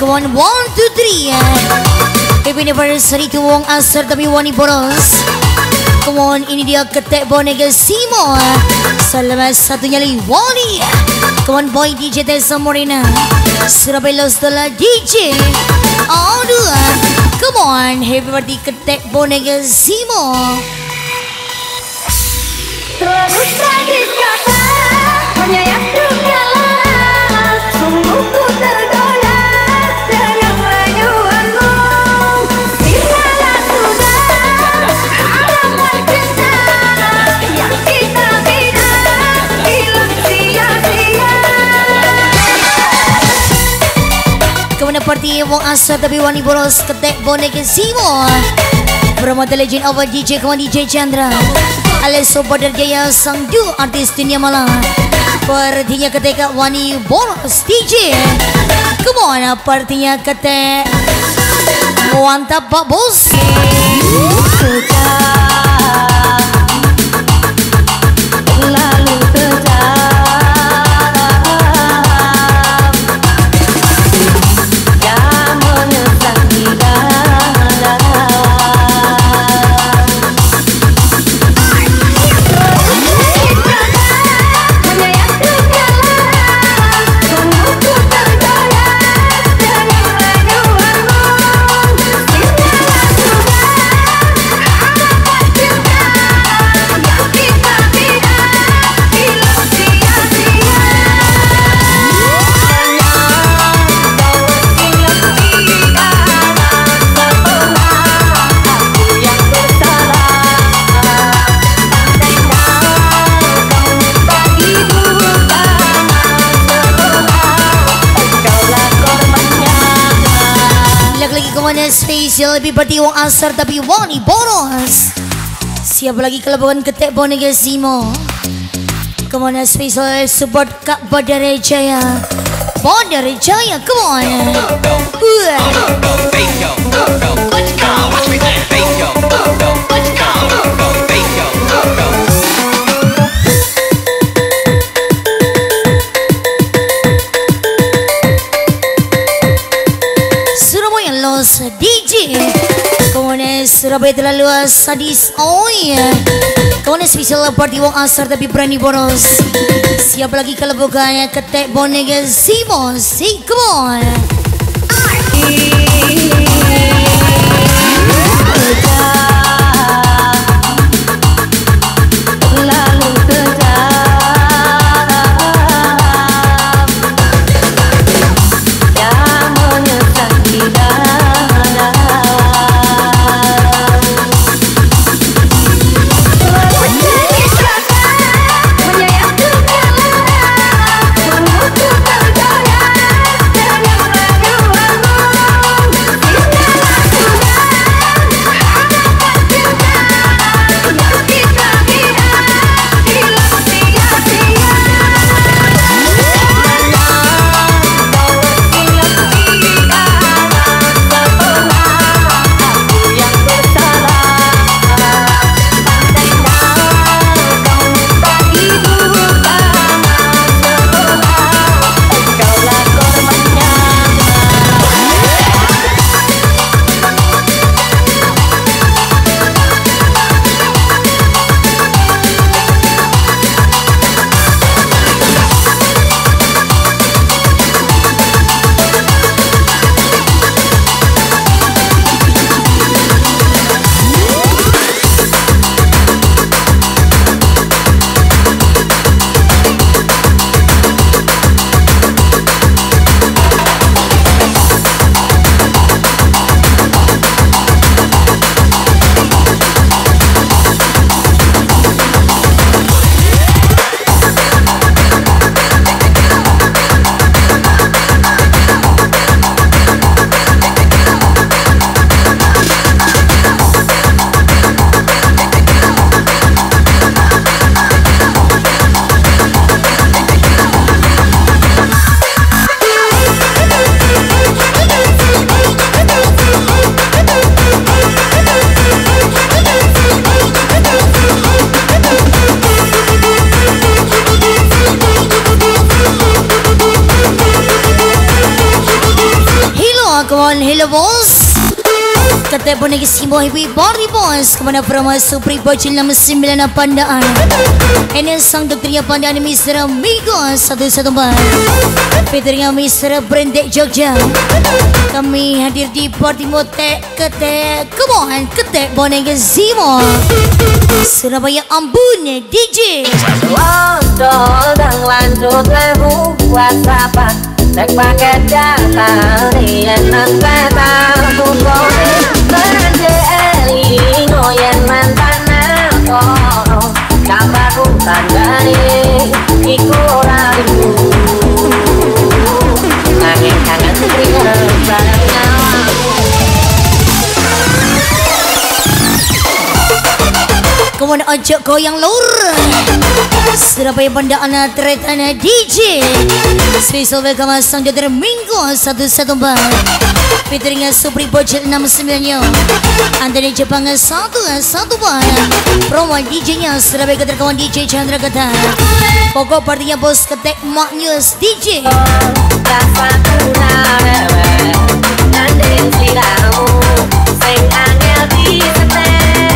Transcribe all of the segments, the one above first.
Come on, 1, 2, 3. Happy anniversary to Wong Asar tapi Wani Boros. Come on, ini dia Ketek Bonega Simo. Selamat satunya lagi Wani. Come on boy DJ Tessa Morena. Surabaya Lostola DJ. Aduh. Come on, happy birthday Ketek Bonega Simo. Terus lagi kata menyayat dunia lah. Sungguh ku tergoda dengan rayuanmu. Tinggallah sudah halaman cinta yang kita bina hilang sia-sia. Kemana party Wong Asar tapi Wani Boros Ketek Bonega Simo. Promoter legend of DJ kawan DJ Chandra. Aleso Badar Jaya sang du artis dunia malam. Partinya ketika Wani Boros DJ. Come on, partinya ketek mantap Pak Bos. Lalu terjam yang menyesat di dalam. Spesial lebih berarti Wong Asar tapi Wani Boros. Siapa lagi kalau bukan Ketek Bonega Simo. Kemana spesial support Kak Badar Jaya. Badar Jaya, come on. DJ Kawan Surabaya telah luas sadis. Oh iya. Kawan spesial party Wong Asar tapi berani boros. Siapa lagi kalau bukan Ketek Bonega Simo. Si come on. Come on, hello boss. Kata pun lagi si boy party boss. Kemana promo Supri Bocil nama 9 Pandaan. Ini sang dokternya Pandaan Mr. Amigo 114. Peternya Mr. Brandek Jogja. Kami hadir di party motek kete. Come on, kete boneka Zimo. Surabaya Ambon DJ. Wondol dan lanjut lewu WhatsApp. Tek paket data Rien nang peta Bukoni Beranje eli Ngoyen mantan aku Kabar hutan dari Iku ragu Nangin kangen ringan Barang nyawamu Kawan ajak goyang lur Surabaya Pandaan Tretana DJ Special welcome sang jodoh Minggu 114 Featuring Supri Bocil 69 Antara Jepang 114 Promo DJ-nya Surabaya Keter kawan DJ Chandra Ketar Pokok partinya bos ketek Mak News DJ Rasa kunarewe Nanding siramu Sing angel di setel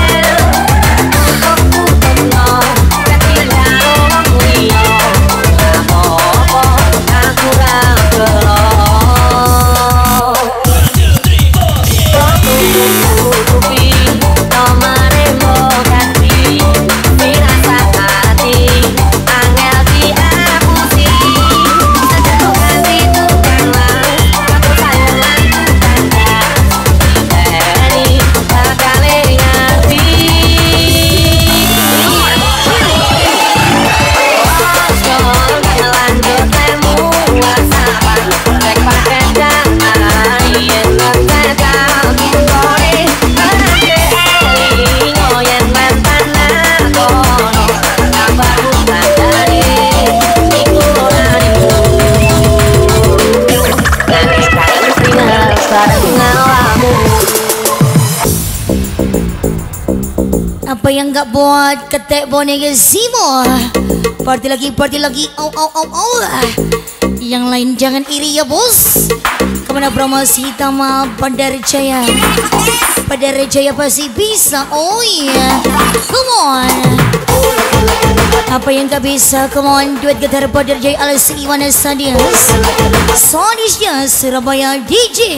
Apa yang gak buat ketek boneka Zimo. Party lagi au au au au. Yang lain jangan iri ya bos. Kemana promosi Tama Padar Jaya. Padar Jaya pasti bisa. Oh iya, come on. Apa yang gak bisa, come on. Duet gitar Padar Jaya alias Iwan Sadias. Sonisnya Surabaya DJ.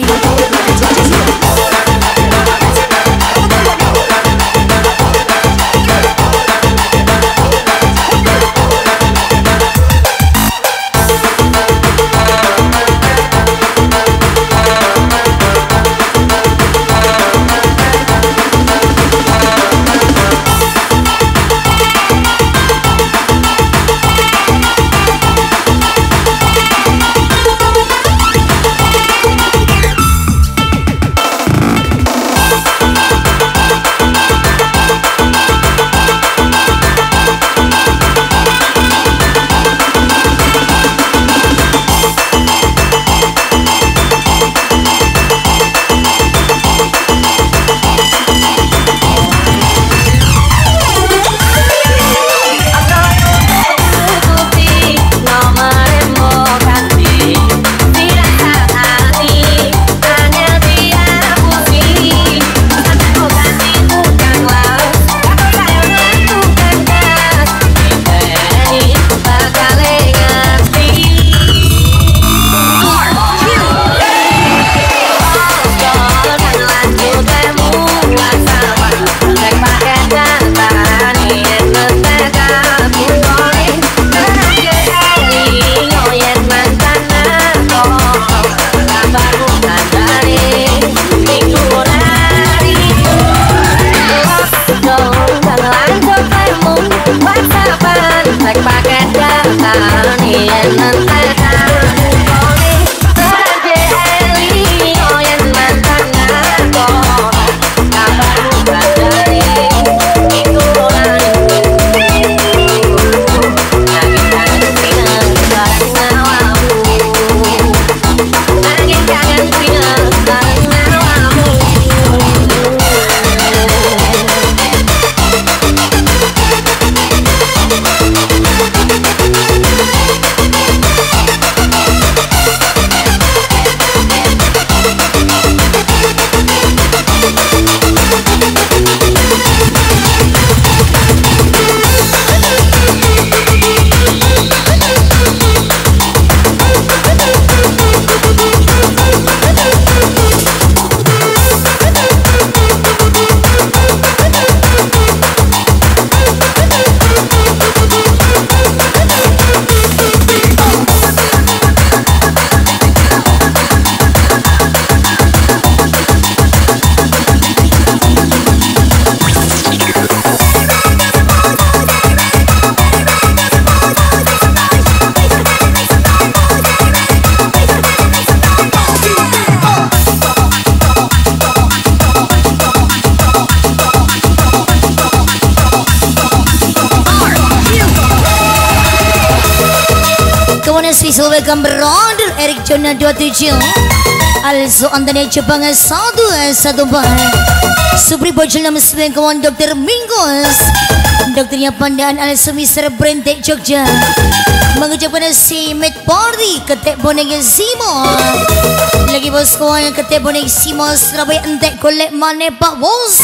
Kawan special welcome brother Eric Jona 27. Also Antania Jepang 114. Supri Bojol 69 kawan Dr. Mingos. Dokternya Pandaan also Mr. Brentek Jogja. Mengucapkan si Met Party ketek bonek Simo. Lagi bos kawan ketek bonek Simo Surabaya entek kolek mane Pak Bos.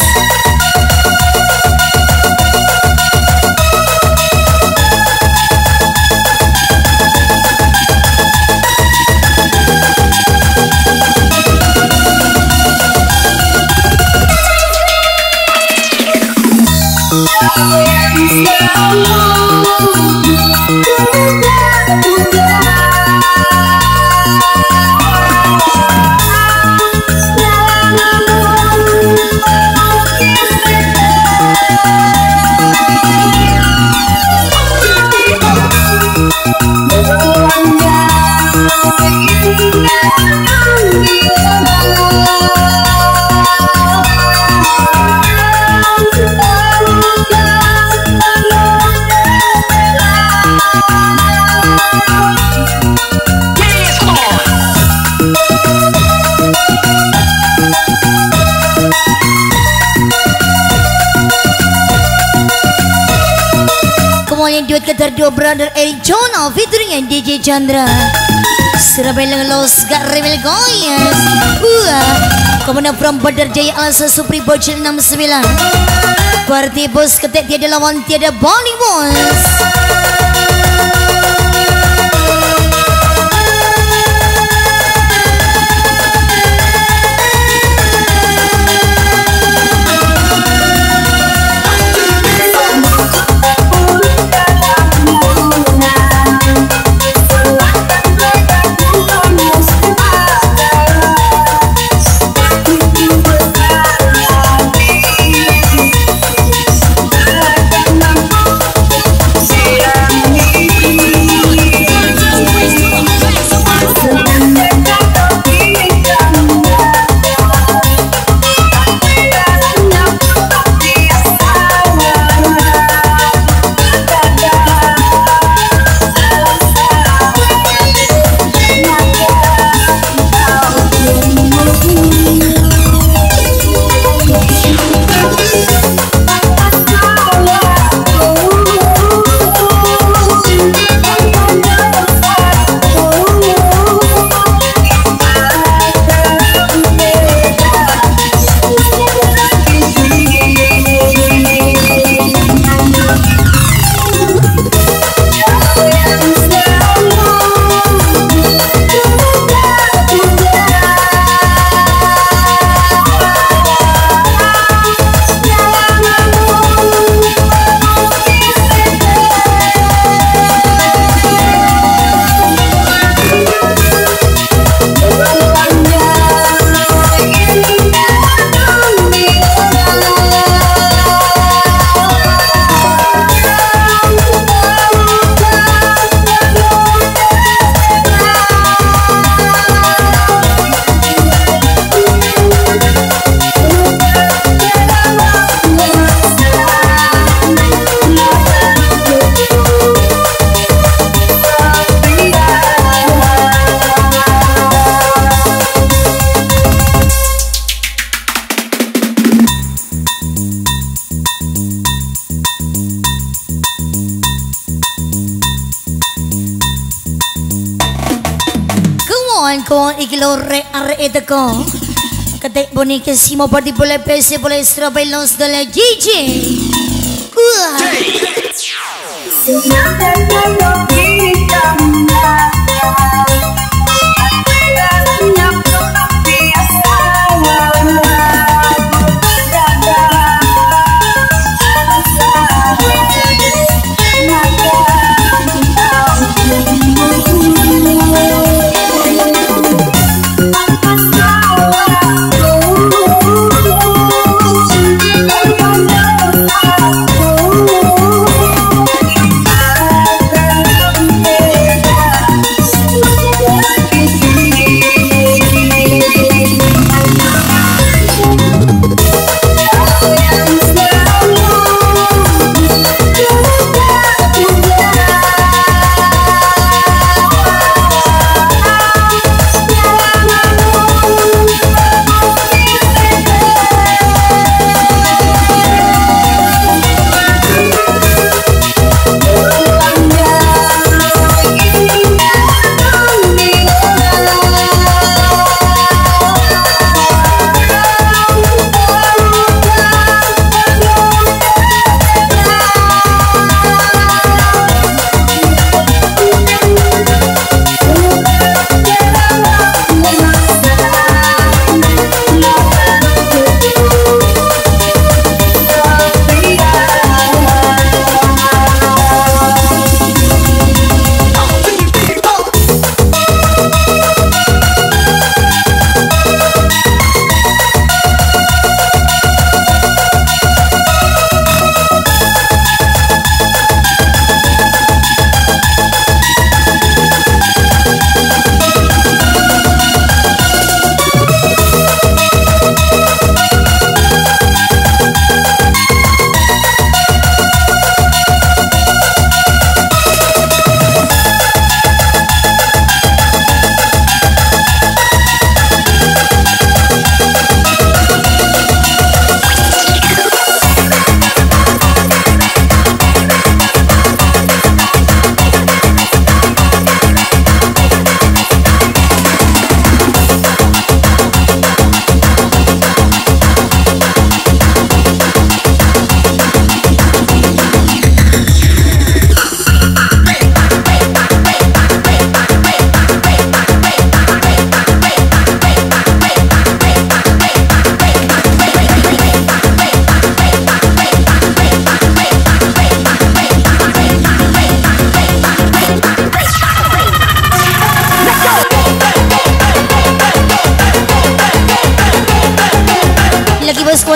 Yang duet ketar dua brother Eric Jona featuring DJ Chandra Surabaya Los gak rebel goyes. Komanda from Badar Jaya Alsa Supri Bocil 69. Party bos ketek tiada lawan tiada Bali bos. Kawan ikilo re are etako ketek bonike Simo party boleh PC boleh Surabaya Los dala JJ.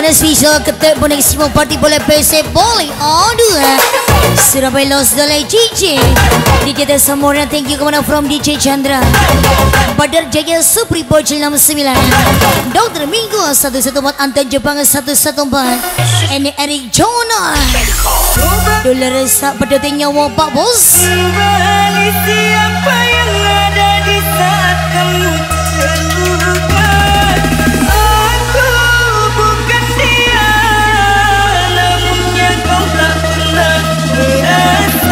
Kemana spesial ketek bonek semua party boleh PC boleh. Aduh. Surabaya Los Dolai DJ. DJ Tesamorna, thank you kemana from DJ Chandra. Badar Jaya Supri Bocil 69. Dr. Minggu 114 Anton Jepang 114. Ini Eric Jonah. Dolar resak pedotin nyawa Pak Bos. Kembali siapa yang ada di saat kamu terluka. Aku bukan dia, namun yang kau tak pernah merasa.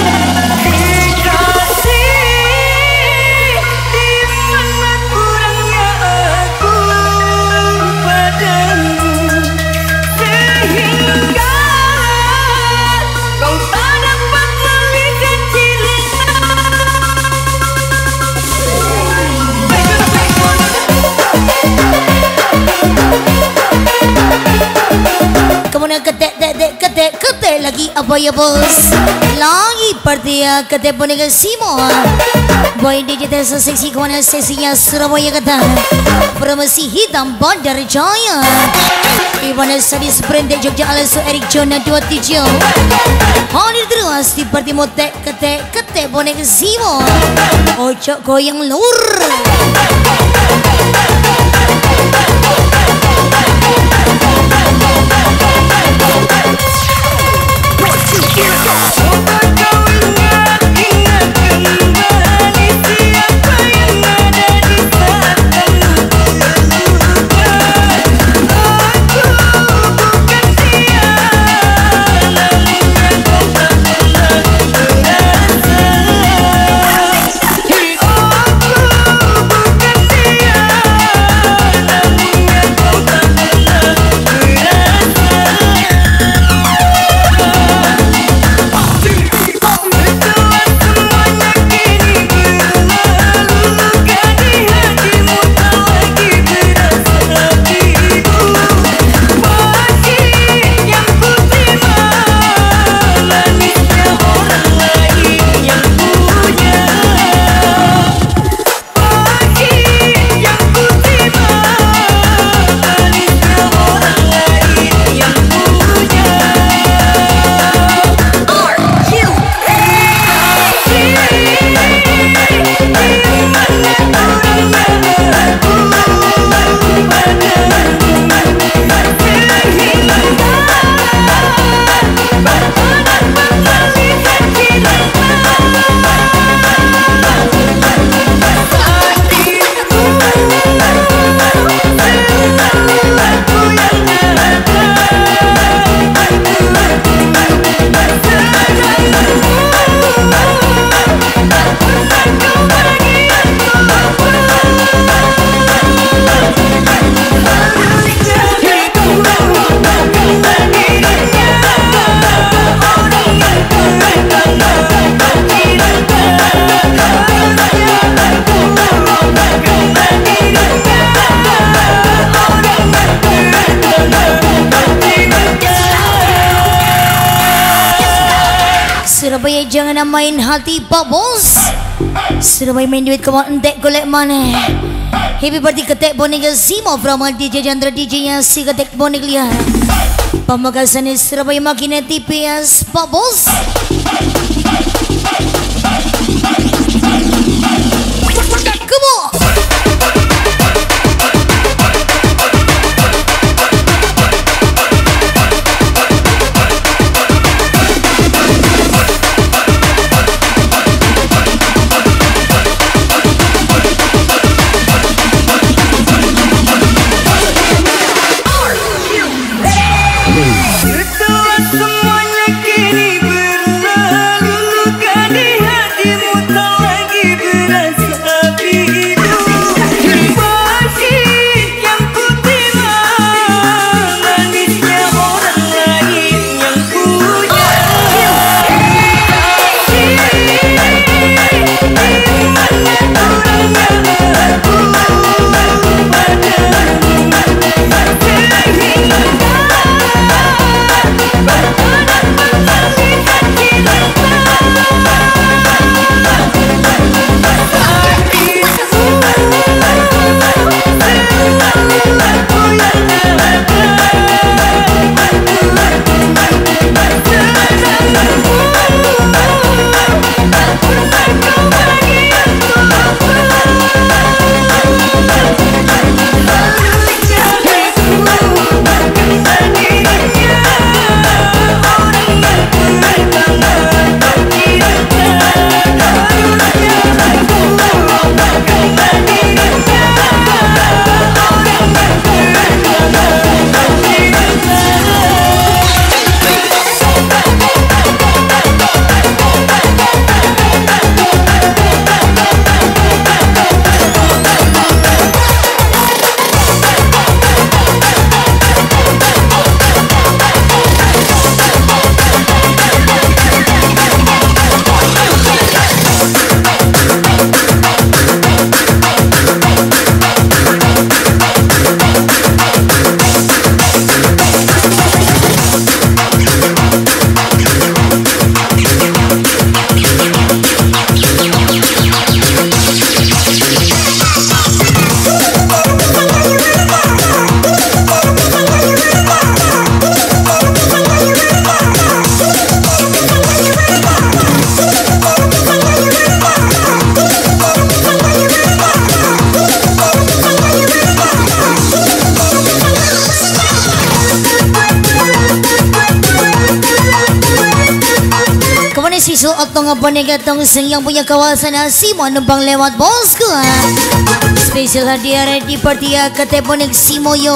Kekasih, di mana kurangnya aku padamu, sehingga kau tak dapat melihat Kemudian ketek lagi apa ya bos? Lagi party ya ketek boneka Simo. Boy DJ Tesa seksi kemana sesinya Surabaya kata. Promosi hitam Bandar Jaya. Iwana Sadi Sprint Jogja Alasu Eric Jona 27. Hadir terus di party motek ketek boneka Simo. Ojok goyang lur. Surabaya jangan main hati Pak Bos. Surabaya main duit kau entek golek mana. Happy birthday ketek boneka Simo from DJ Chandra DJ nya si ketek bonek lihat. Pamekasan Surabaya makin TPS Pak Bos. Come on. Setelah semuanya kini berlalu, siso otong boneka tong sing yang punya kawasan Simo numpang lewat bosku. Spesial hadiah di party kete bonek Simo yo.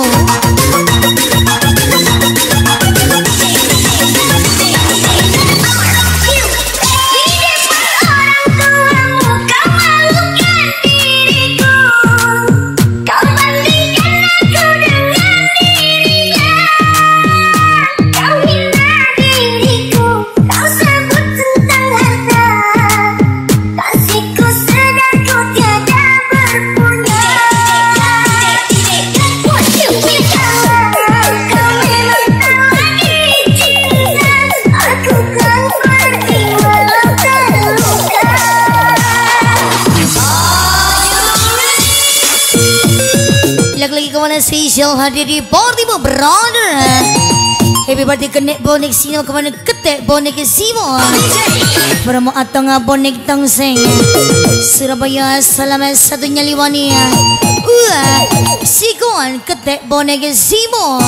Lagi kemana spesial hadir di party mo brother. Happy birthday kenek bonek Simo kemana ketek bonek Simo. Bermo atong bonek tangseng Surabaya selamat satu nyaliwani. Sikuan ketek bonek Simo.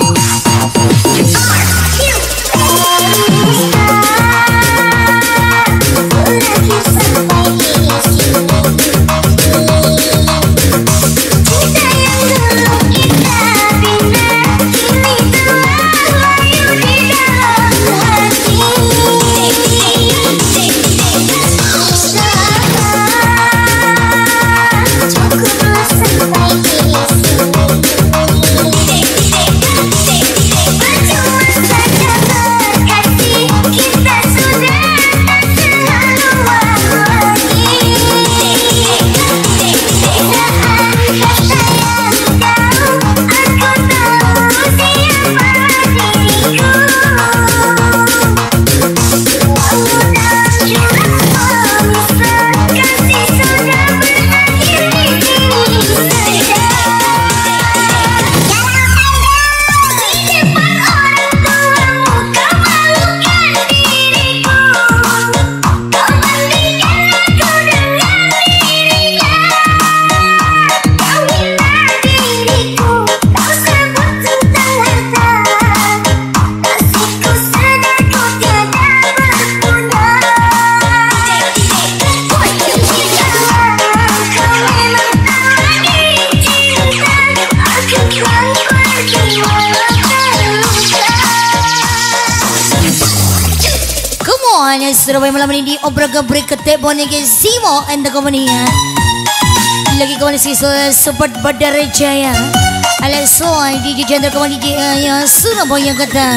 Surabaya malam ini di obrak-abrik ketek bonek Simo and the company. Lagi kawan siswa support Badar Jaya alias Soy DJ Jendra kawan DJ Surabaya Qatar.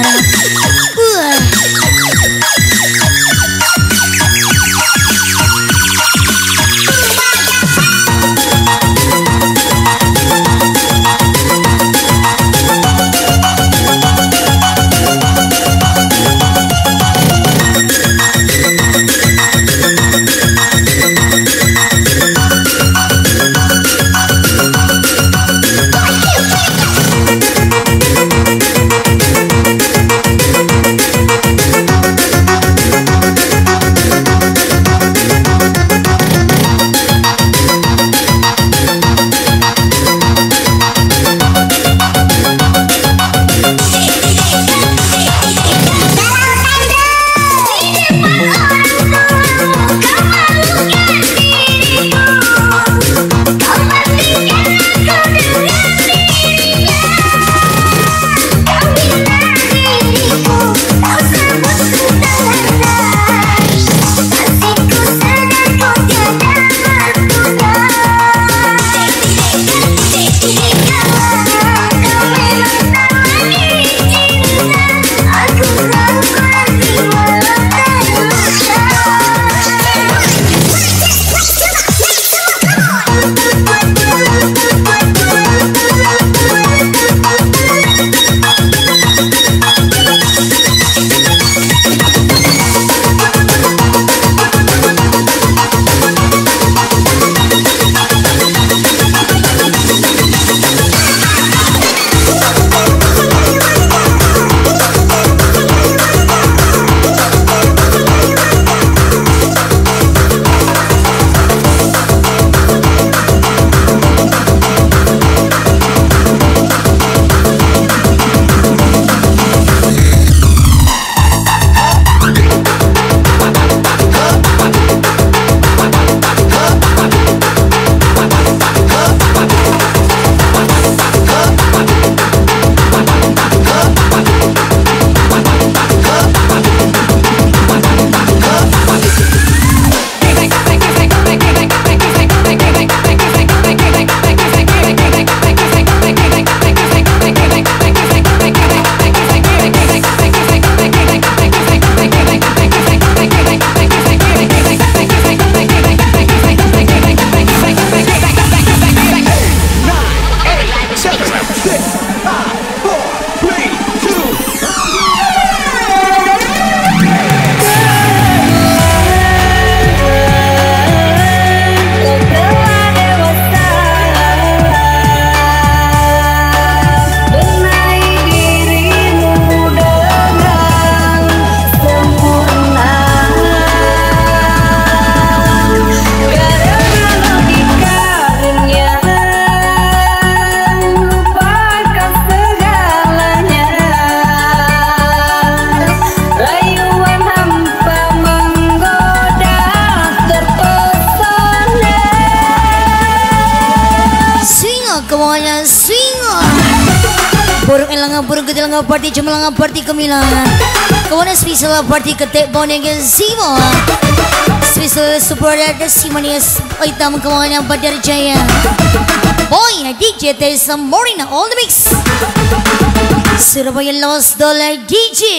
langga burung ketil langga party cuma langga party kemilangan. Kawan spesial party ketek boneng Zimo. Spesial support ada Simonius hitam kawan yang Badar Jaya. Boy DJ Tessa Morina all the mix. Surabaya Lost Dollar DJ.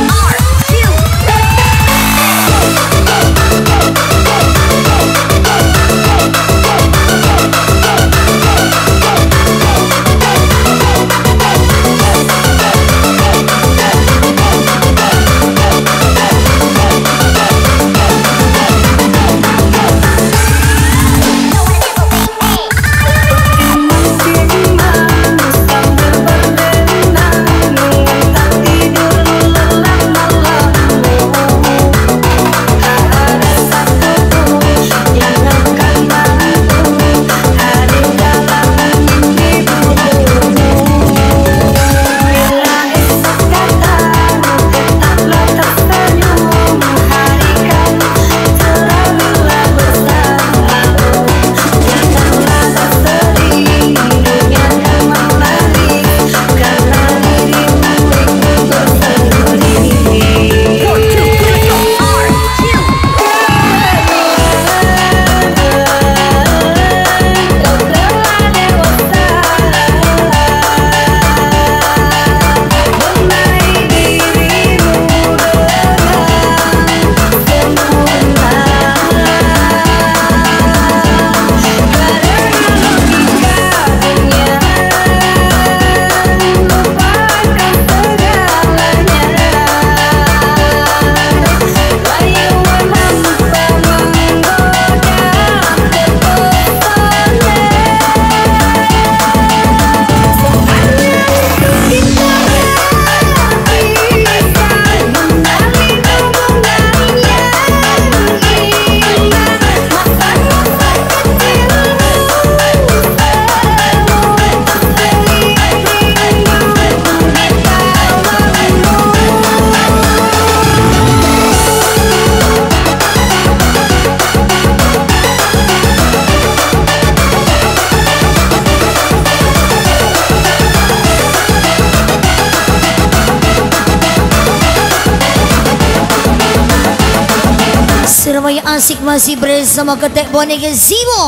Surabaya asik masih bersama ketek boneka Zimo.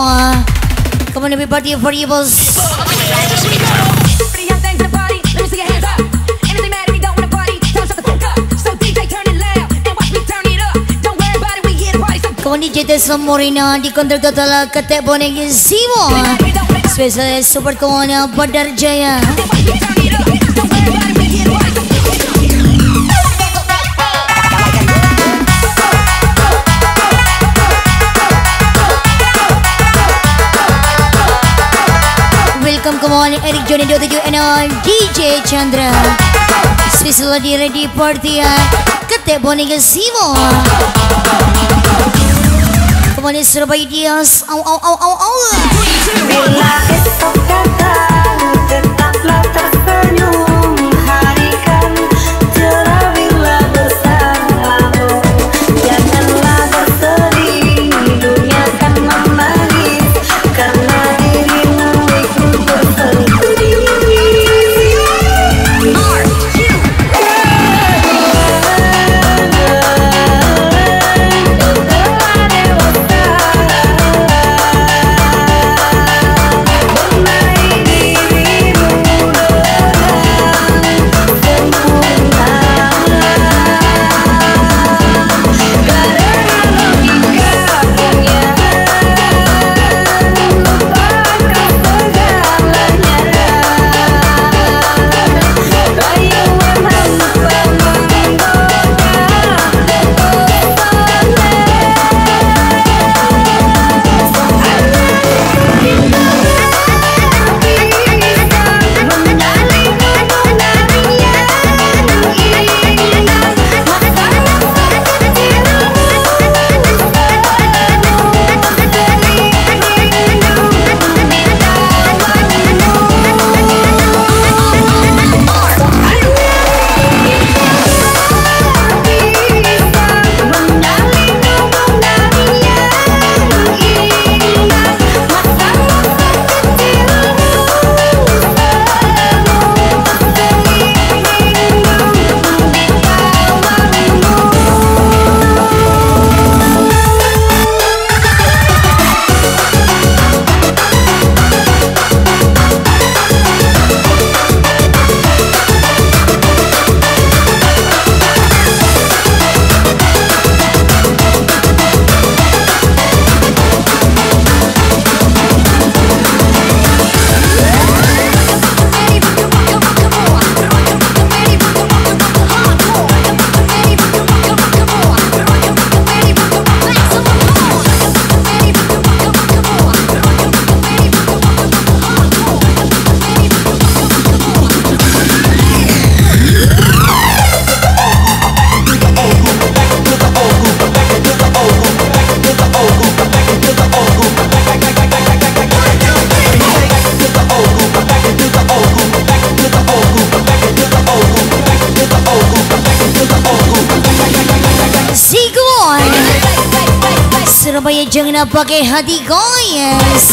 Come on everybody for you boss. Come on DJ Tessa Morina di kontrol total ketek boneka Zimo. Spesial support kawan Badar Jaya. Welcome kawan Eric Johnny 27 and DJ Chandra. Spesial di ready party ketek boneka Zimo. Kawan Surabaya Dias. Au au au au au. Bila esok datang, tetaplah tersenyum. Hari kan cerah bila bersamamu. Janganlah bersedih, dunia kan menangis karena dirimu ikut bersendiri. Bermain di Surabaya jangan pakai hati guys.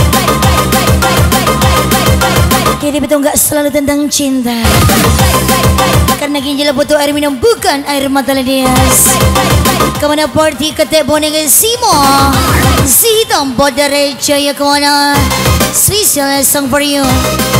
Jadi betul nggak selalu tentang cinta. Karena ginjal butuh air minum bukan air mata ledes. Kemana party ketek boneka Simo. Si hitam bodare jaya kemana. Special song for you.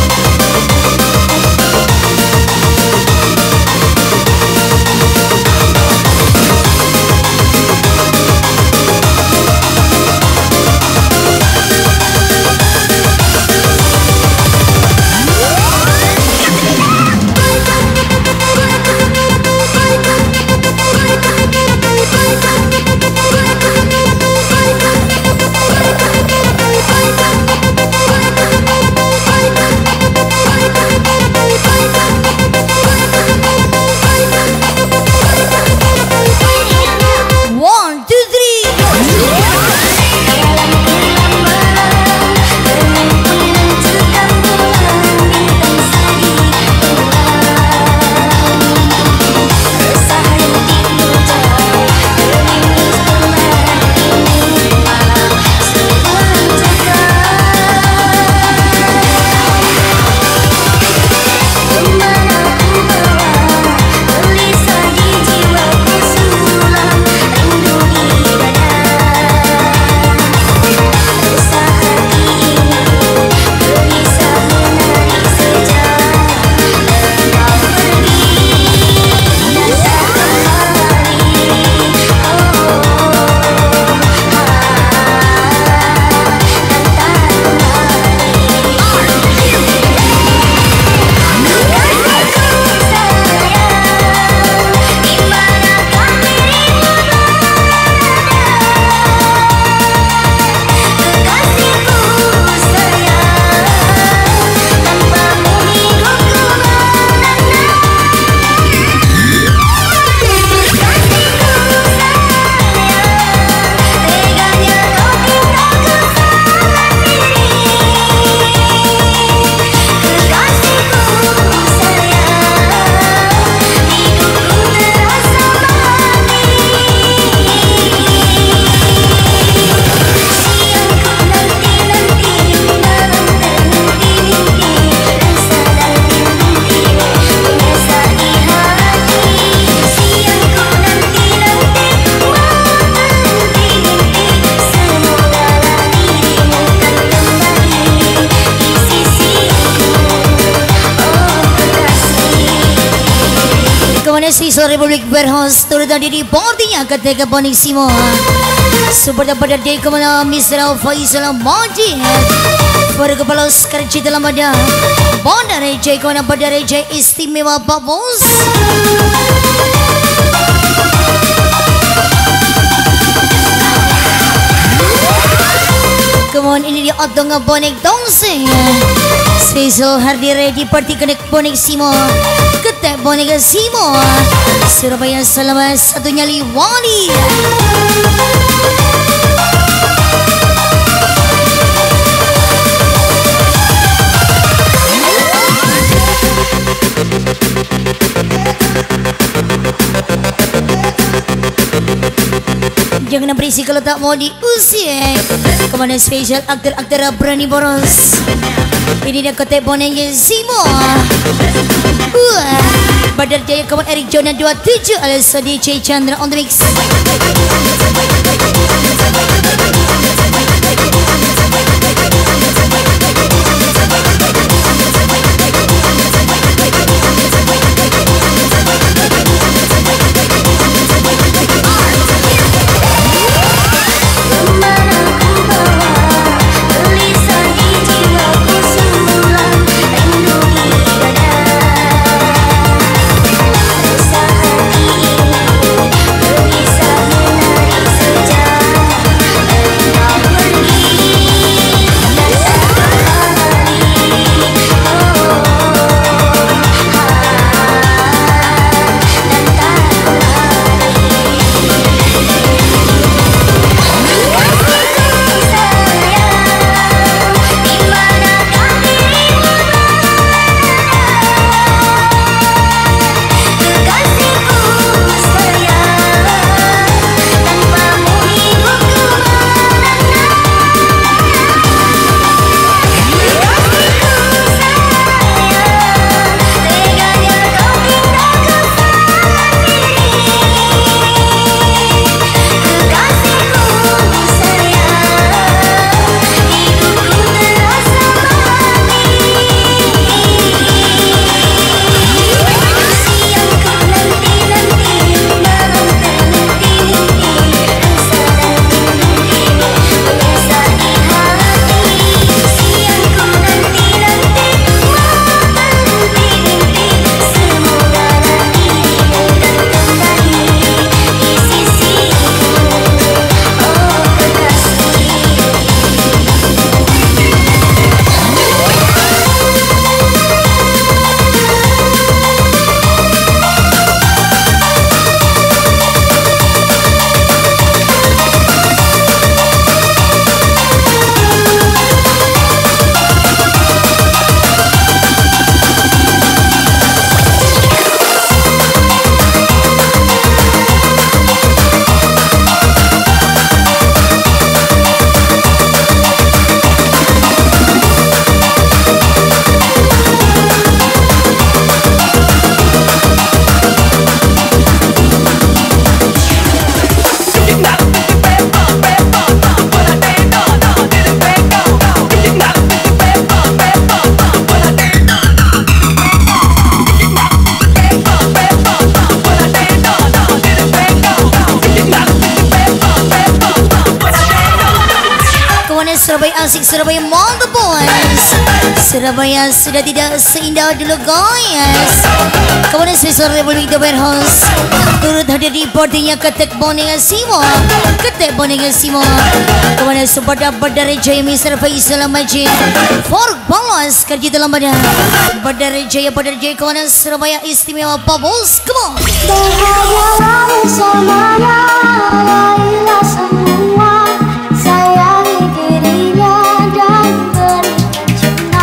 Siswa Republik Berhos turut hadir di partinya ketika Bonik Simo. Seperti pada day kemana Mr. Faisal Majid para kepala sekarci dalam badan Bandar Rejai kemana Bandar Rejai istimewa Pak Bos. Kemudian ini dia otong bonek tongseng. Spesial hadir di party connect bonek Simo. Ketek boneka Simo. Surabaya selama satu nyali wali. Jangan berisi kalau tak mau diusir. Kemana spesial aktor-aktor berani boros. Ini dia kotek boneka Simo. Badar Jaya kawan Eric Jona 27 alias DJ Chandra on the mix. Surabaya asik, Surabaya mantap boys. Surabaya sudah tidak seindah dulu guys. Kemudian spesial Republik The Warehouse turut hadir di partinya Ketek Bonega Simo. Ketek Bonega Simo. Kemudian Subada Badar Jaya Mr. Faisal Majid. For Balas kerja dalam badan Badar Jaya kemudian Surabaya istimewa Pak Bos. Come on. Bahagialah bersamanya, raihlah semua, sayangi dirinya dan berikan cinta.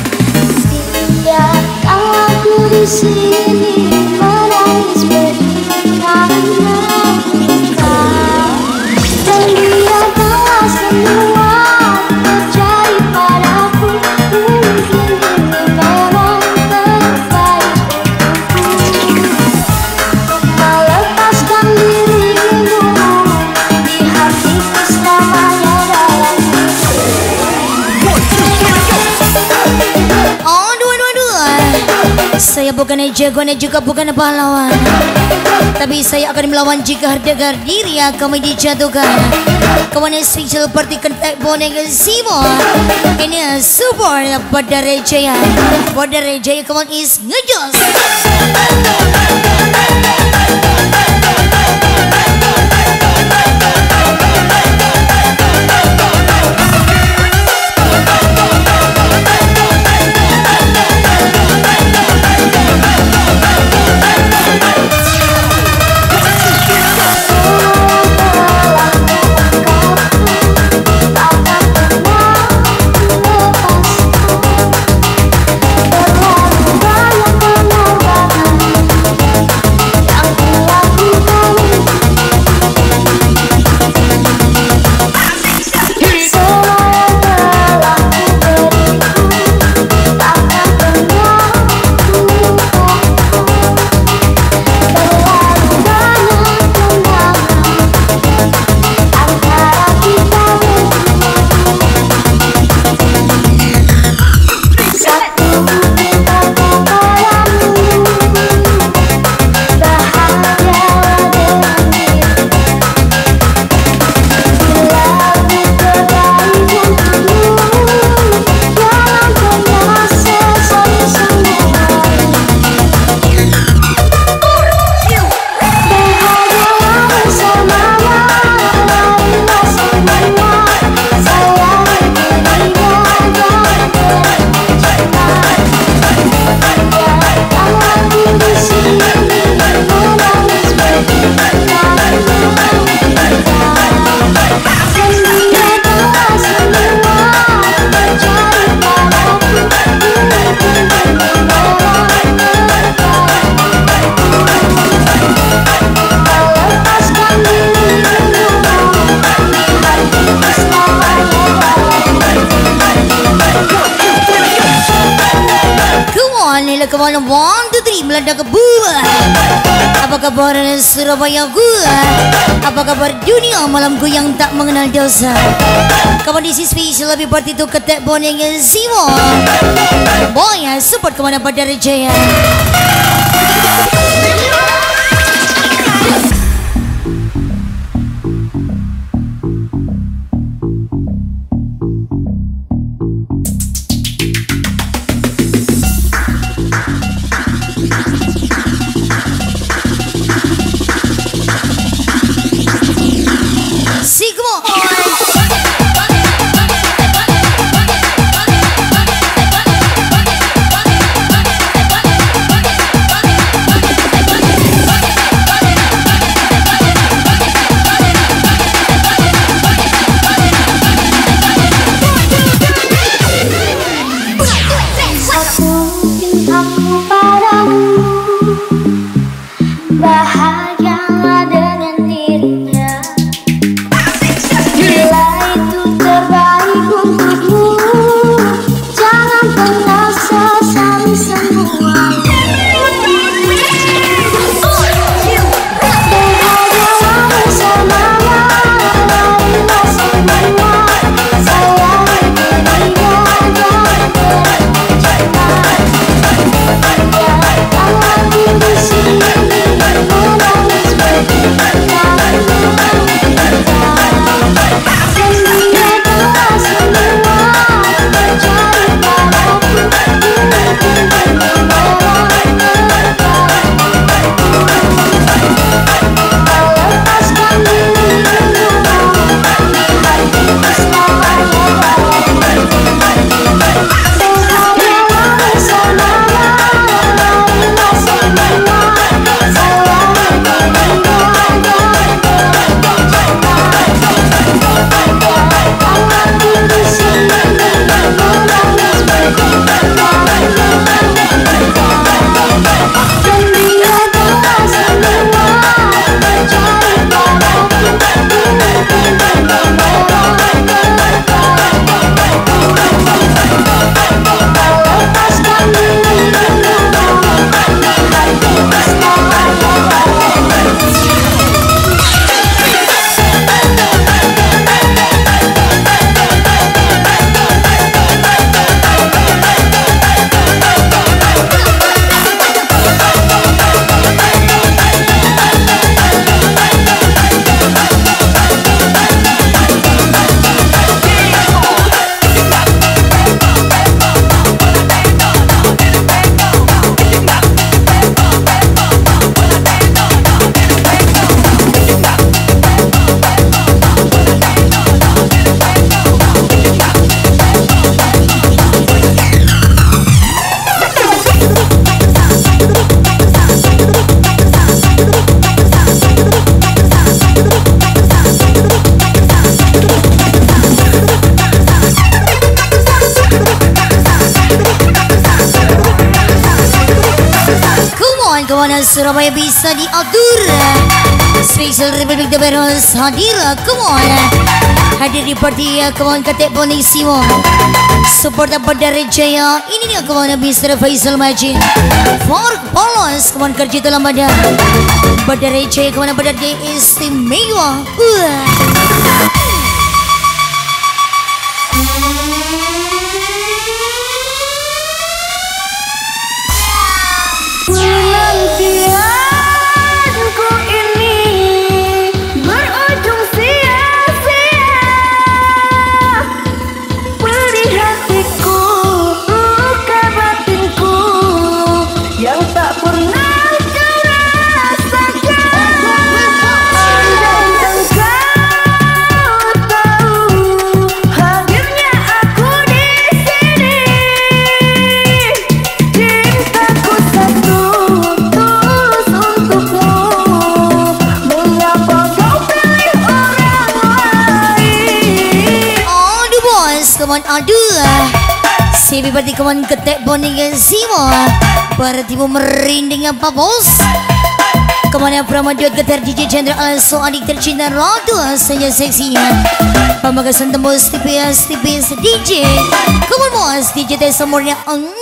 Biarkan aku di sini menangis berdiri karena kita, dan biarkanlah semua terjadi padaku. Mungkin ini memang terbaik untukku. Melepaskan dirimu di hatiku selamanya dalam Saya bukan jagoan dan juga bukan pahlawan, tapi saya akan melawan jika harga diri kami dijatuhkan. Kemudian spesial party Ketek Bonega Simo. Ini support Badar Jaya. Badar Jaya kemudian is ngejos. Kemana 1, 2, 3 meledak ke buah. Apa kabar Surabaya gua? Apa kabar dunia malamku yang tak mengenal dosa? Kondisi spesial lebih party itu Ketek Bonega Simo. Boy support kemana Badar Jaya. Kawan Surabaya bisa diatur. Spesial Republik Deberos hadir. Come on. Hadir di party kawan Ketek Bonissimo. Support Badar Jaya. Ini dia kawan Mr. Faisal Majid. Fark Polos kawan kerja dalam badan. Badar Jaya kawan Badar Jaya istimewa. Penantianku ini berujung sia-sia. Beri hatiku, luka batinku yang tak pernah kau rasakan. Andai engkau tahu hadirnya aku di sini, cintaku satu tulus untukmu. Mengapa kau pilih orang lain? Aduh bos, kawan aduh. Sebi berarti kawan Ketek Boningan semua. Berarti mau merinding apa bos? Kemana Pramadiyot Keter DJ Chandra Also adik tercinta Ratu saja seksinya. Pemagasan tembus tipis DJ. Kawan bos DJ teh semurnya.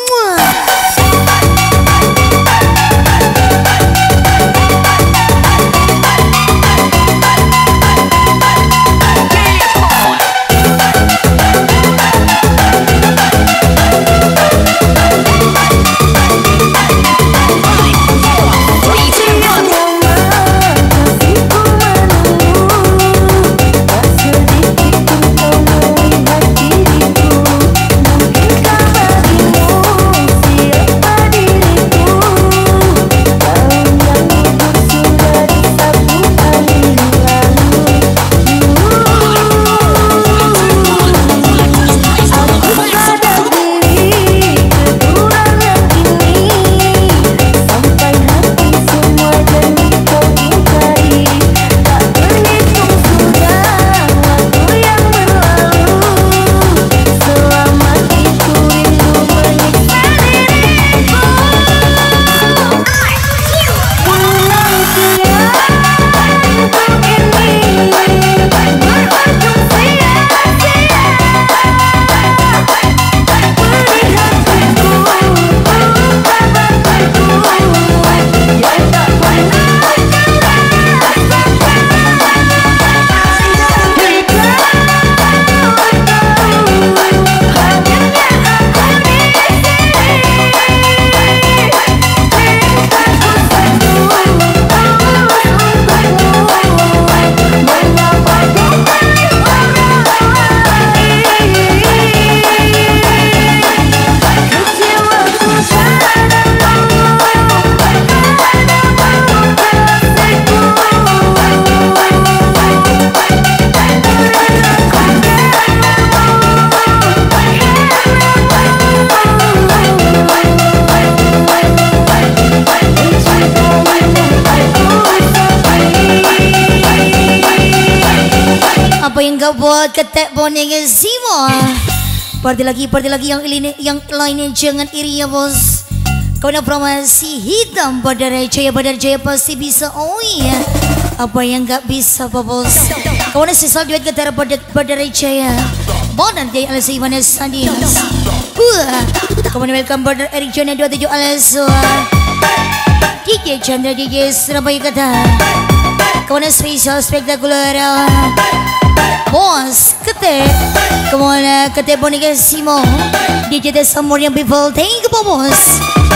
Apa yang kau buat Ketek Boningan semua? Parti lagi yang lainnya jangan iri ya bos. Kau nak promasi hitam Badar Jaya pasti bisa. Oh iya. Apa yang gak bisa apa bos? Kau nak sesal duet Keter Badar Jaya. Badar Jaya alias Imanes Sadias. Kau nak welcome Badar Eric Jona 27 alias DJ Chandra DJ Surabaya Keter. Kau nak spesial spektakuler Bos Ketek. Kemana Ketek Boningan Simo DJ The Samurian People. Thank you bos.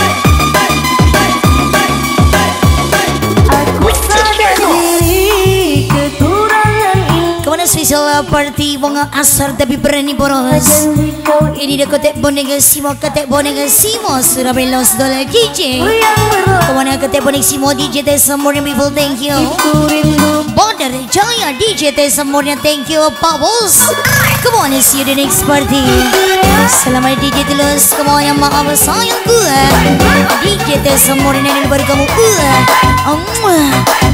Aku sadar diri kekurangan ini. Kemana spesial party wong asar tapi berani boros. Janji kau Ini dia Ketek Boningan Simo Surabaya Los Dollar DJ. yang berlaku. Kemana Ketek Boningan Simo DJ The Samurian People. Thank you. Ku rindu Badar Jaya DJ The Samurian. Thank you Pak Bos. Come on, see you the next party. Selamat DJ Tulus. Come on, yang maaf sayang gue. DJ The Samurian ini baru kamu.